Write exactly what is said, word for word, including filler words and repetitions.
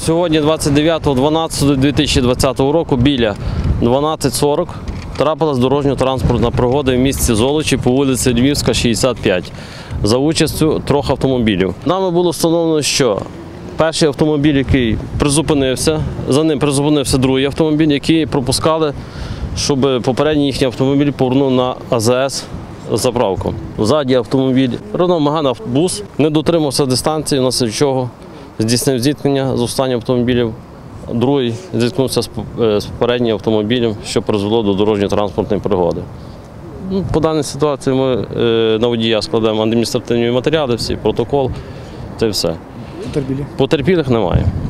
Сьогодні, двадцять дев'ятого дванадцятого дві тисячі двадцятого року, біля дванадцять сорок трапилась дорожньо-транспортна пригода в місті Золочі по вулиці Львівська, шістдесят п'ять, за участю трьох автомобілів. Нами було встановлено, що перший автомобіль, який призупинився, за ним призупинився другий автомобіль, який пропускали, щоб попередній їхній автомобіль повернув на А З С заправку. Ззаді автомобіль Renault Megane бус не дотримався дистанції, внаслідок чого здійснив зіткнення з останнім автомобілем. Другий зіткнувся з попереднім автомобілем, що призвело до дорожньо-транспортної пригоди. Ну, по даній ситуації ми е, на водія складаємо адміністративні матеріали, всі, протокол, це все. Потерпілі? Потерпілих немає.